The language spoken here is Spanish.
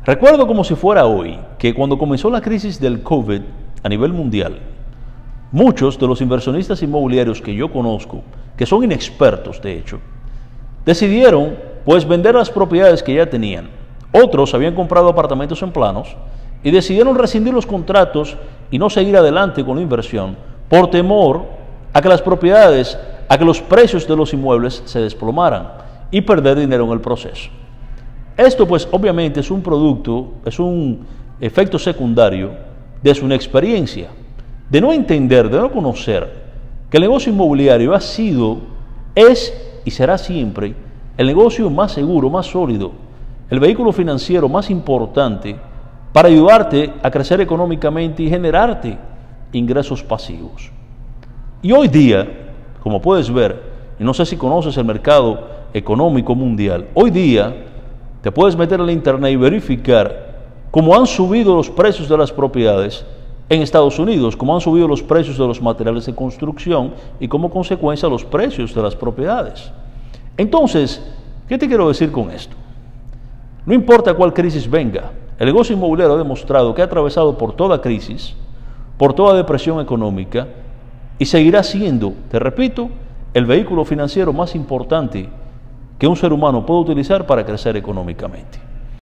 Recuerdo como si fuera hoy que cuando comenzó la crisis del COVID a nivel mundial, muchos de los inversionistas inmobiliarios que yo conozco, que son inexpertos de hecho, decidieron pues vender las propiedades que ya tenían. Otros habían comprado apartamentos en planos y decidieron rescindir los contratos y no seguir adelante con la inversión por temor a que las propiedades, a que los precios de los inmuebles se desplomaran y perder dinero en el proceso. Esto pues obviamente es un producto, es un efecto secundario de su inexperiencia, de no entender, de no conocer que el negocio inmobiliario ha sido, es y será siempre el negocio más seguro, más sólido, el vehículo financiero más importante para ayudarte a crecer económicamente y generarte ingresos pasivos. Y hoy día, como puedes ver, y no sé si conoces el mercado económico mundial, hoy día te puedes meter en la internet y verificar cómo han subido los precios de las propiedades en Estados Unidos, cómo han subido los precios de los materiales de construcción y como consecuencia los precios de las propiedades. Entonces, ¿qué te quiero decir con esto? No importa cuál crisis venga, el negocio inmobiliario ha demostrado que ha atravesado por toda crisis, por toda depresión económica y seguirá siendo, te repito, el vehículo financiero más importante que un ser humano puede utilizar para crecer económicamente.